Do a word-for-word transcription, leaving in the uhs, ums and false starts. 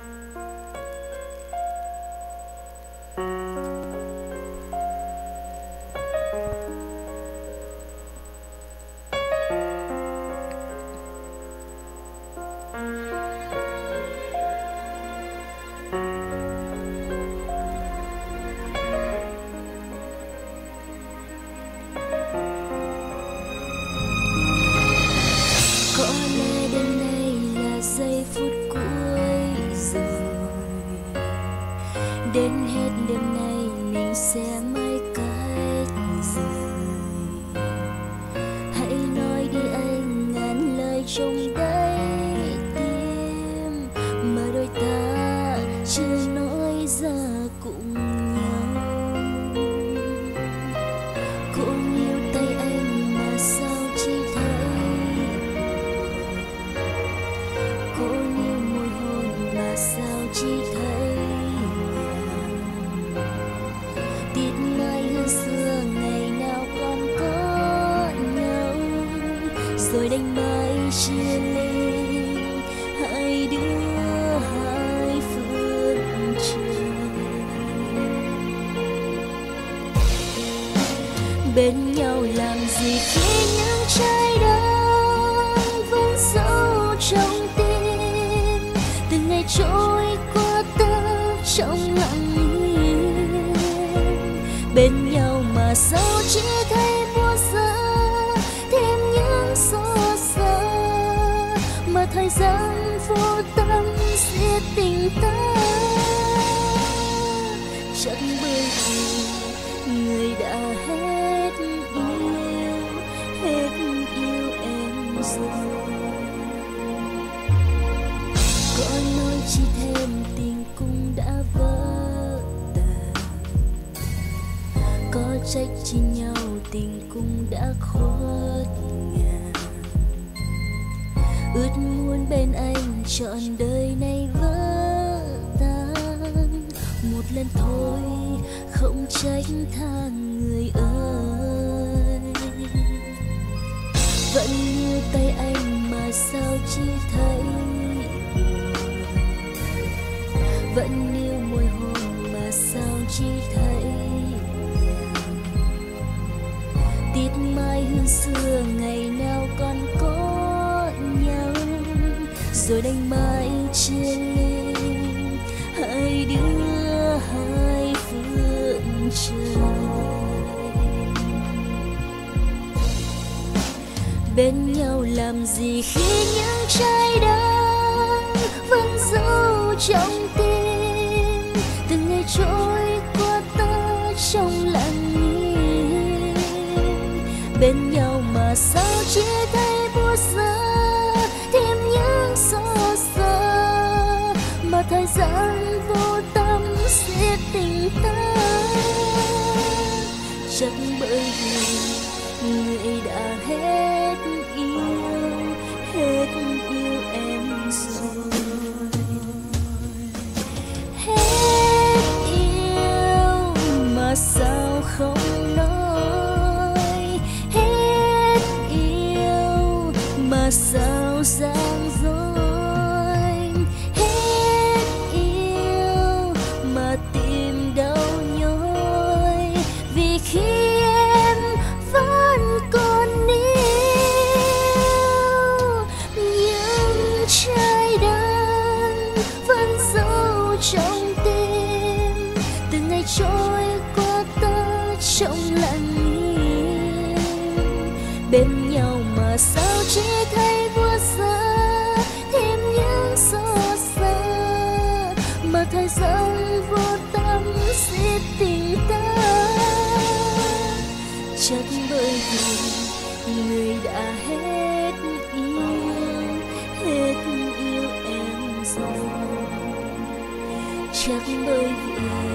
Có lẽ đêm nay là giây phút cuối rồi. Đến hết đêm nay mình sẽ mãi cách rời. Hãy nói đi anh ngàn lời trong đáy tim mà đôi ta chưa nói ra cùng nhau. Cô níu tay anh mà sao chỉ thấy, cô níu môi hôn mà sao chỉ thấy tiết mai hơn xưa ngày nào còn có nhau, rồi đành mãi chia ly hai đứa hai phương trời. Bên nhau làm gì khi những trái đất vẫn giấu trong tim, từng ngày trôi qua ta trong lặng im. Bên nhau mà sao chỉ thấy buồn xa, thêm những xót xa mà thời gian vô tâm giết tình ta. Chắc bởi vì người đã hết yêu, hết yêu em rồi. Có nói chỉ thêm tình cũng đã vỡ tan, có trách chi nhau tình cũng đã khuất ngàn. Ước muốn bên anh trọn đời này vỡ tan, một lần thôi không trách tha người ơi. Vẫn như tay anh mà sao chỉ thấy buồn, vẫn níu môi hôn mà sao chỉ thấy nhàn. Tiết mai hương xưa ngày nào còn có nhau, rồi đành mãi chia ly hai đứa hai phương trời. Bên nhau làm gì khi những trái đất vẫn giấu trong tim, từng ngày trôi qua ta trong lặng im. Bên nhau mà sao chỉ thấy buồn xa, thêm những xót xa mà thời gian vô tâm giết tình ta. Chắc bởi vì người đã hết yêu, hết yêu em rồi. Hết yêu mà sao không nói, hết yêu mà sao giang dối, hết yêu mà tìm đau nhói. Vì khi em vẫn còn yêu, những trái đất vẫn giấu trong tim, từng ngày trôi qua ta trong lặng im. Bên nhau mà sao chỉ thấy buồn xa, thêm những xót xa mà thời gian vô tâm giết tình ta. Chắc bởi vì người đã hết yêu, hết yêu em rồi. Chắc bởi vì